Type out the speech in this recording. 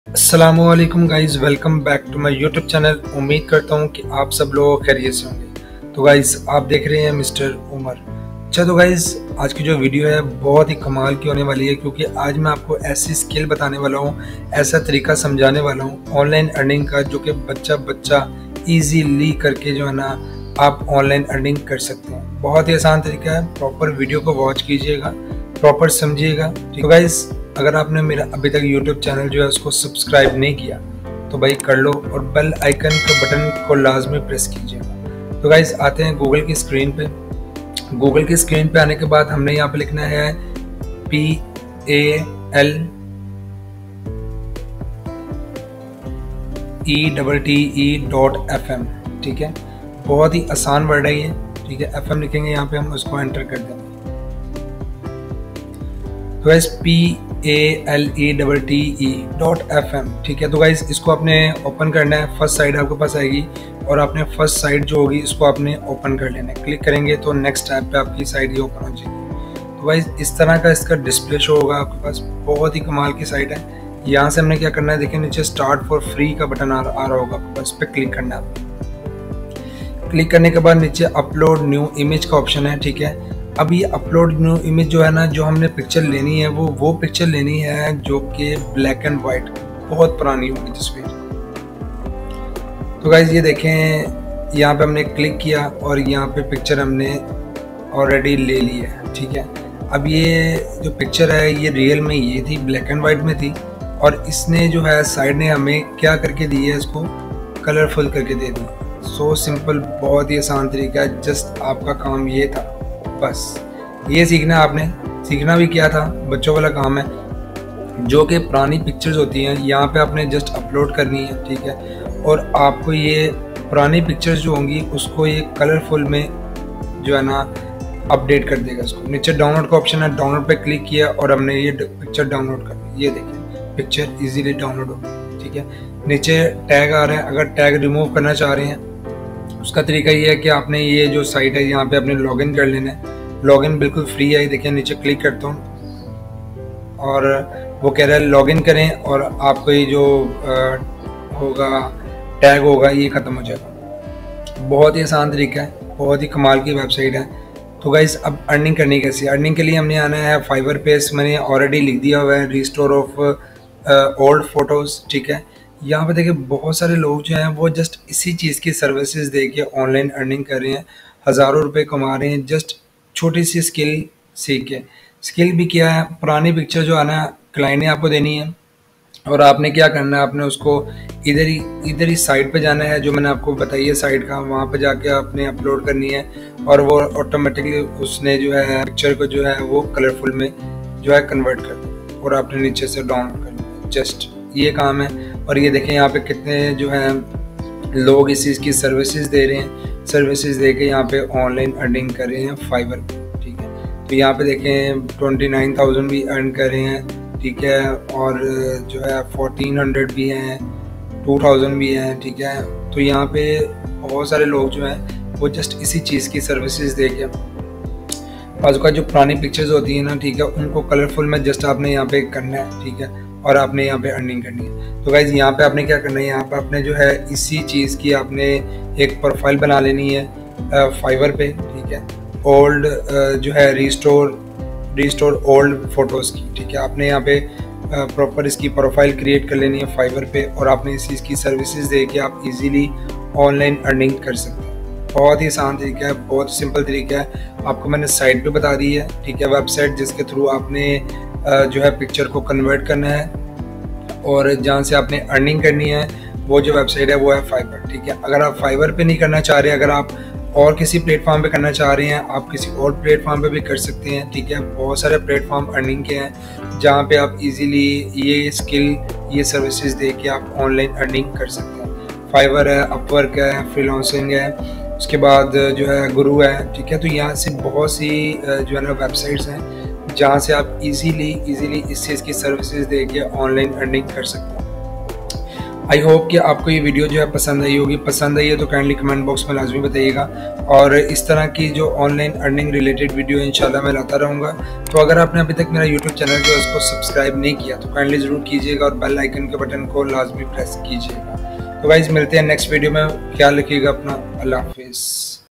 अस्सलामुअलैकुम guys, welcome back to my YouTube channel. उम्मीद करता हूँ कि आप सब लोग खैरियत से होंगे। तो गाइज़ आप देख रहे हैं मिस्टर उमर। अच्छा तो गाइज़ आज की जो वीडियो है बहुत ही कमाल की होने वाली है, क्योंकि आज मैं आपको ऐसी स्किल बताने वाला हूँ, ऐसा तरीका समझाने वाला हूँ ऑनलाइन अर्निंग का, जो कि बच्चा ईजीली करके जो है ना आप ऑनलाइन अर्निंग कर सकते हैं। बहुत ही आसान तरीका है। प्रॉपर वीडियो को वॉच कीजिएगा, प्रॉपर समझिएगा। ठीक है गाइज़, अगर आपने मेरा अभी तक यूट्यूब चैनल जो है उसको सब्सक्राइब नहीं किया तो भाई कर लो, और बेल आइकन के बटन को लाजमी प्रेस कीजिएगा। तो गाइस आते हैं गूगल की स्क्रीन पे। गूगल की स्क्रीन पे आने के बाद हमने यहाँ पे लिखना है PALETTE.FM। ठीक है, बहुत ही आसान वर्ड है ये। ठीक है, FM लिखेंगे यहाँ पे, हम उसको एंटर कर देंगे। तो गाइस PALETTE.FM। ठीक है, तो गाइस इसको आपने ओपन करना है। फर्स्ट साइड आपके पास आएगी और आपने फर्स्ट साइड जो होगी इसको आपने ओपन कर लेना है। क्लिक करेंगे तो नेक्स्ट ऐप पे आपकी साइड ये ओपन हो जाएगी। तो गाइस इस तरह का इसका डिस्प्ले शो होगा आपके पास। बहुत ही कमाल की साइट है। यहाँ से हमने क्या करना है, देखिए नीचे स्टार्ट फॉर फ्री का बटन आ रहा होगा आपके पास, पे क्लिक करना है। क्लिक करने के बाद नीचे अपलोड न्यू इमेज का ऑप्शन है। ठीक है, अब ये अपलोड न्यू इमेज जो है ना, जो हमने पिक्चर लेनी है वो पिक्चर लेनी है जो कि ब्लैक एंड वाइट, बहुत पुरानी होगी तस्वीर। तो गाइज ये देखें, यहाँ पे हमने क्लिक किया और यहाँ पे पिक्चर हमने ऑलरेडी ले ली है। ठीक है, अब ये जो पिक्चर है ये रियल में ये थी, ब्लैक एंड वाइट में थी, और इसने जो है साइड ने हमें क्या करके दी है, इसको कलरफुल करके दे दी। सो सिंपल, बहुत ही आसान तरीका है। जस्ट आपका काम ये था, बस ये सीखना है आपने। सीखना भी क्या था, बच्चों वाला काम है। जो कि पुरानी पिक्चर्स होती हैं यहाँ पे आपने जस्ट अपलोड करनी है। ठीक है, और आपको ये पुरानी पिक्चर्स जो होंगी उसको ये कलरफुल में जो है ना अपडेट कर देगा। इसको नीचे डाउनलोड का ऑप्शन है, डाउनलोड पे क्लिक किया और हमने ये पिक्चर डाउनलोड कर ली। ये देखिए पिक्चर इजीली डाउनलोड हो गई। ठीक है, नीचे टैग आ रहा है। अगर टैग रिमूव करना चाह रहे हैं उसका तरीका ये है कि आपने ये जो साइट है यहाँ पे अपने लॉगिन कर लेना है। लॉगिन बिल्कुल फ्री है। देखिए नीचे क्लिक करता हूँ और वो कह रहा है लॉगिन करें, और आपको ये जो होगा टैग होगा ये ख़त्म हो जाएगा। बहुत ही आसान तरीका है, बहुत ही कमाल की वेबसाइट है। तो गाइस अब अर्निंग करनी कैसी है? अर्निंग के लिए हमने आना है फाइवर पे। मैंने ऑलरेडी लिख दिया हुआ है, रिस्टोर ऑफ ओल्ड फोटोज़। ठीक है, यहाँ पे देखिए बहुत सारे लोग जो हैं वो जस्ट इसी चीज़ की सर्विसेज दे के ऑनलाइन अर्निंग कर रहे हैं, हज़ारों रुपए कमा रहे हैं जस्ट छोटी सी स्किल सीख के। स्किल भी क्या है, पुरानी पिक्चर जो है ना क्लाइंट ने आपको देनी है, और आपने क्या करना है, आपने उसको इधर ही साइट पे जाना है जो मैंने आपको बताई है साइट का, वहाँ पे जाके आपने अपलोड करनी है, और वो ऑटोमेटिकली उसने जो है पिक्चर को जो है वो कलरफुल में जो है कन्वर्ट कर देगा, और आपने नीचे से डाउनलोड करना है। जस्ट ये काम है। और ये देखें यहाँ पे कितने जो है लोग इस चीज़ की सर्विसेज दे रहे हैं, सर्विसेज दे के यहाँ पे ऑनलाइन अर्निंग कर रहे हैं फाइवर पे। ठीक है, तो यहाँ पे देखें 29,000 भी अर्न कर रहे हैं। ठीक है, और जो है 1400 भी हैं, 2000 भी हैं। ठीक है, तो यहाँ पे बहुत सारे लोग जो हैं वो जस्ट इसी चीज़ की सर्विसेज दे के बाजू का जो पुरानी पिक्चर्स होती हैं ना, ठीक है, उनको कलरफुल में जस्ट आपने यहाँ पे करना है। ठीक है, और आपने यहाँ पे अर्निंग करनी है। तो गाइज यहाँ पे आपने क्या करना है, यहाँ पे आपने जो है इसी चीज़ की आपने एक प्रोफाइल बना लेनी है फाइवर पे। ठीक है, ओल्ड जो है रिस्टोर ओल्ड फोटोज़ की। ठीक है, आपने यहाँ पे प्रॉपर इसकी प्रोफाइल क्रिएट कर लेनी है फाइवर पे, और आपने इस चीज़ की सर्विसेज दे के आप इजीली ऑनलाइन अर्निंग कर सकते हैं। बहुत ही आसान तरीका है, बहुत सिंपल तरीका है। आपको मैंने साइट पे बता दी है। ठीक है, वेबसाइट जिसके थ्रू आपने जो है पिक्चर को कन्वर्ट करना है और जहाँ से आपने अर्निंग करनी है, वो जो वेबसाइट है वो है फाइवर। ठीक है, अगर आप फाइवर पे नहीं करना चाह रहे, अगर आप और किसी प्लेटफॉर्म पे करना चाह रहे हैं, आप किसी और प्लेटफॉर्म पे भी कर सकते हैं। ठीक है, बहुत सारे प्लेटफॉर्म अर्निंग के हैं जहाँ पे आप इजीली ये स्किल, ये सर्विसेज दे के आप ऑनलाइन अर्निंग कर सकते हैं। फाइवर है, अपवर्क है, फ्रीलांसिंग है, उसके बाद जो है गुरु है। ठीक है, तो यहाँ से बहुत सी जो है ना वेबसाइट्स हैं जहाँ से आप इजीली इस चीज़ की सर्विसेज दे के ऑनलाइन अर्निंग कर सकते हैं। आई होप कि आपको ये वीडियो जो है पसंद आई होगी। पसंद आई है तो काइंडली कमेंट बॉक्स में लाजमी बताइएगा, और इस तरह की जो ऑनलाइन अर्निंग रिलेटेड वीडियो इंशाल्लाह मैं लाता रहूँगा। तो अगर आपने अभी तक मेरा यूट्यूब चैनल जो है उसको सब्सक्राइब नहीं किया तो काइंडली ज़रूर कीजिएगा और बेल आइकन के बटन को लाजमी प्रेस कीजिएगा। तो गाइस मिलते हैं नेक्स्ट वीडियो में, ख्याल रखिएगा अपना, अल्लाह हाफिज़।